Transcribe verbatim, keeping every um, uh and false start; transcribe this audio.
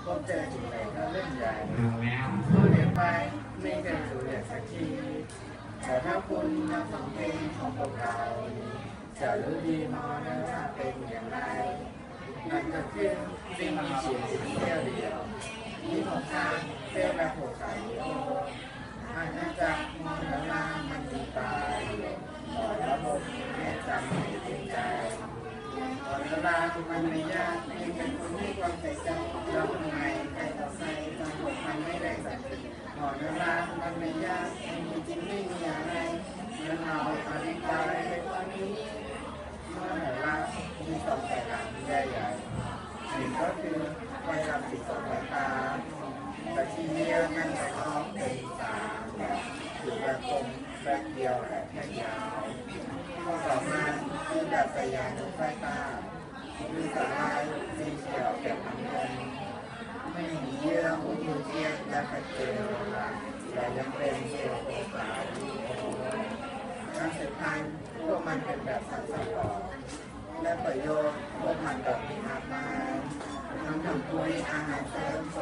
บเจอถึงไหนก็เรื่องใหญ่เอาแล้วผู้เรียนไปไม่เคยสู่เรียนสักทีแต่ถ้าคุณมาฟังเพลงของพวกเราจะรู้ดีมอนะว่าเป็นอย่างไรนั่นก็คือสิ่งมีชีวิตเดียวเดียวที่ของทางเส้นและหัวใจอาณาจักรมรณะมันมีตายต่อระบบแม่จำไม่ถึงใจตอนเวลาที่มันไม่ยากไม่เป็นคนที่ความใส่ใจเราทำไมใครต่อใครบางคนมันไม่ได้สักทีตอนเวลาที่มันไม่ยากไม่มีจริงไม่มีอะไรเมื่อเราอธิบายในวันนี้เมื่อไหร่ละมีสองแต่หลังใหญ่ๆหนึ่งก็คือไฟรับสีสองสายตาแต่ทีเดียวมันจะคล้องเป็นสามแบบถือแบบตรงแบบเดียวและแค่ยาวข้อต่อมาคือแบบสยามไฟตาคือสายสีเขียวแบบน้ำเงินไม่มีเยื่อหุ้มเทียบและขัดเกลาแต่ยังเป็นเซลล์สายการสืบพันธุ์พวกมันเป็นแบบสังสรรค์และประโยชน์พวกมันแบบมีมากมายทั้งทำปุ๋ยอาหารเสริมส